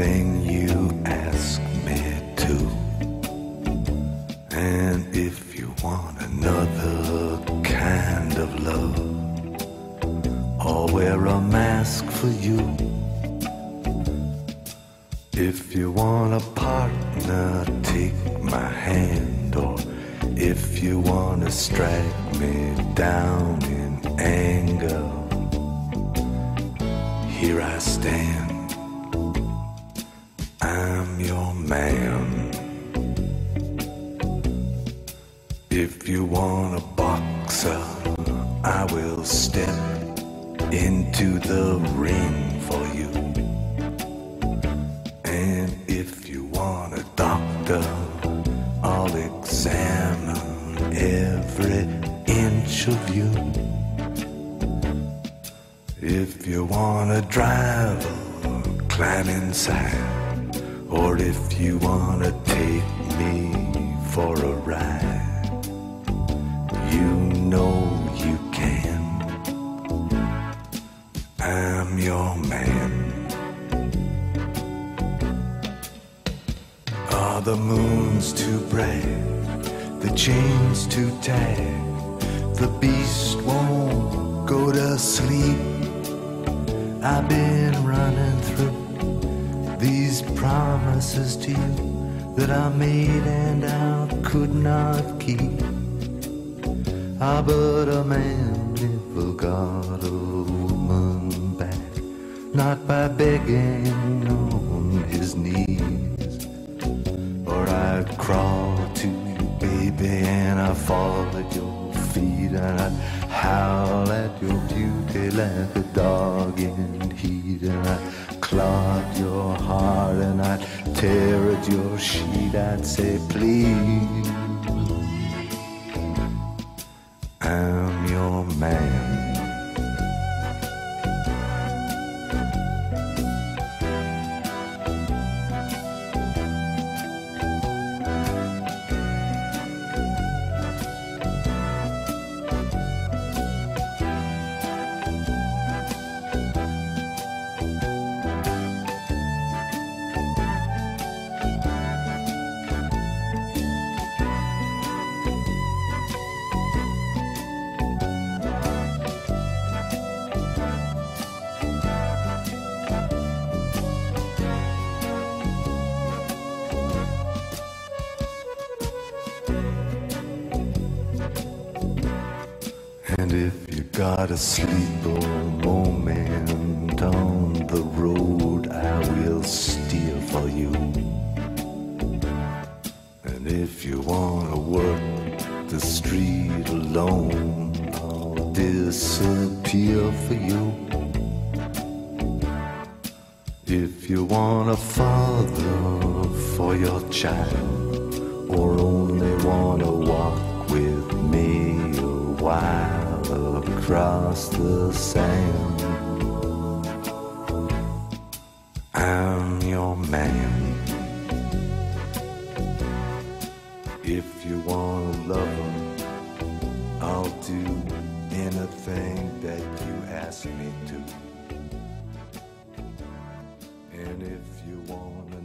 anything you ask me to. And if you want another kind of love, I'll wear a mask for you. If you want a partner, take my hand. Or if you want to strike me down in anger, here I stand, I'm your man. If you want a boxer, I will step into the ring for you. And if you want a doctor, I'll examine every inch of you. If you want to drive, climb inside. Or if you want to take me for a ride, you know you can. I'm your man. Are the moons too bright? The chains too tight? The beast won't go to sleep. I've been running through these promises to you that I made and I could not keep. Ah, but a man never got a woman back, not by begging on his knees. Or I'd crawl to you, baby, and I'd fall at your feet, and I'd howl at your beauty like a dog in heat, and I'd claw at your heart, and I'd tear at your sheet. I'd say, please, I'm your man. And if you got a sleeper moment on the road, I will steer for you. And if you want to work the street alone, I'll disappear for you. If you want a father for your child, or only want to walk with me a while across the sand, I'm your man. If you want to love him, I'll do anything that you ask me to. And if you want to